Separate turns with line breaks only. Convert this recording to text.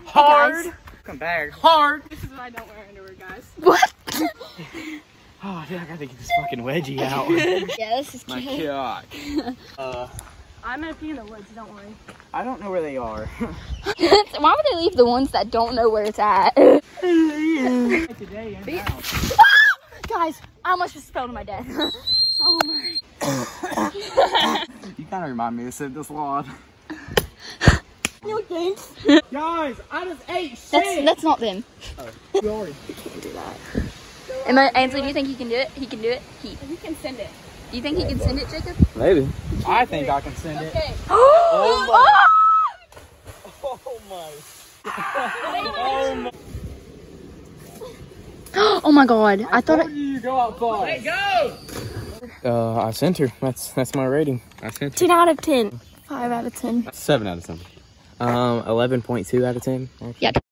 Hard.
Hey guys.
Come back. Hard.
This is why I don't wear underwear, guys.
What?
Oh, dude, I gotta get this fucking wedgie out.
Yeah, this is
My
cute.
cock.
I'm gonna pee in the woods, don't worry.
I don't know where they are.
Why would they leave the ones that don't know where it's at?
Today and now.
Guys, I almost just fell to my death. Oh my.
You kind of remind me of Sid this Lord.
No thanks.
Guys, I just ate shit.
That's not them.
Sorry.
Can't do that. Ainsley, do you think he can do it? He can do it?
He can send it.
Do you think he can send it, Jacob?
Maybe. I think I can send it.
Okay.
Oh my. Oh my.
Oh my god. I thought it.
You go outside. Hey, go! I sent her. That's my rating. I sent her.
10 out of 10. 5 out of 10.
7 out of 10. 11.2 out of 10.
Yeah.